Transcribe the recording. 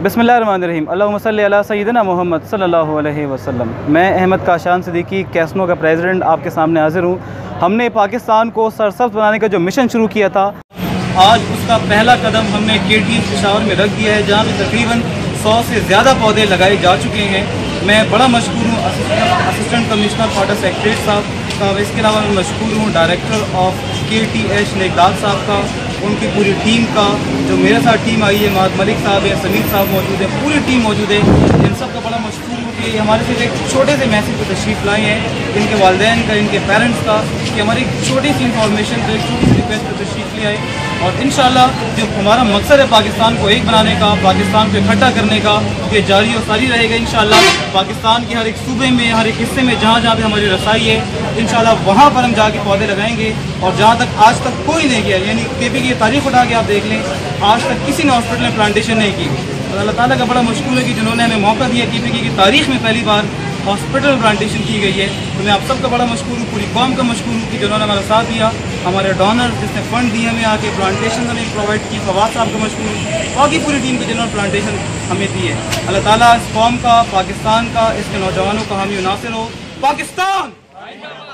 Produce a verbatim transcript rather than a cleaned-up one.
बिस्मिल्लाहिर्रहमानिर्रहीम अल्लाहुम्मा सल्ली अला सय्यिदिना मोहम्मद सल्लल्लाहु अलैहि वसल्लम। मैं अहमद काशान सिद्दीकी कैसनो का प्रेसिडेंट आपके सामने हाजिर हूँ। हमने पाकिस्तान को सरसब्ज़ बनाने का जो मिशन शुरू किया था, आज उसका पहला कदम हमने केटी पेशावर में रख दिया है, जहाँ पे तकरीबन सौ से ज़्यादा पौधे लगाए जा चुके हैं। मैं बड़ा मशहूर हूँ असिस्टेंट कमिश्नर फॉर सेक्रेटरी साहब। इसके अलावा मैं मशहूर हूँ डायरेक्टर ऑफ के टी एच नेकदाल साहब का, उनकी पूरी टीम का। जो मेरे साथ टीम आई है, महाद मलिक साहब है, समीर साहब मौजूद है, पूरी टीम मौजूद है। इन सब का बड़ा मशहूर हूँ कि हमारे से एक छोटे से मैसेज को तशरीफ़ लाए हैं, इनके वालिदैन का, इनके पेरेंट्स का, कि हमारी एक छोटी सी इंफॉर्मेशन को, एक छोटी सी रिक्वेस्ट को तशरीफ़ ले आए। और इंशाअल्लाह जो हमारा मकसद है पाकिस्तान को एक बनाने का, पाकिस्तान को इकट्ठा करने का, ये जारी और सारी रहेगा इंशाअल्लाह। पाकिस्तान के हर एक सूबे में, हर एक हिस्से में जहाँ जहाँ पे हमारी रसाई है, इंशाअल्लाह वहाँ पर हम जाके पौधे लगाएंगे। और जहाँ तक आज तक कोई नहीं किया, यानी के पी की तारीख उठा के आप देख लें, आज तक किसी ने हॉस्पिटल में प्लांटेशन नहीं की। और अल्लाह ताला का बड़ा मुश्किल है कि जिन्होंने हमें मौका दिया, के पी की तारीख में पहली बार हॉस्पिटल प्लांटेशन की गई है। तो मैं आप सबका बड़ा मशकूर हूँ, पूरी कौम का मशकूर हूँ कि जिन्होंने हमारा साथ दिया, हमारे डोनर जिसने फंड दिए हमें आके प्लांटेशन हमें प्रोवाइड की, फवाद साहब का मशकूर हूँ, बाकी पूरी टीम को जिन्होंने प्लांटेशन हमें दी है। अल्लाह ताला इस कौम का, पाकिस्तान का, इसके नौजवानों का हामी नासिर हो। पाकिस्तान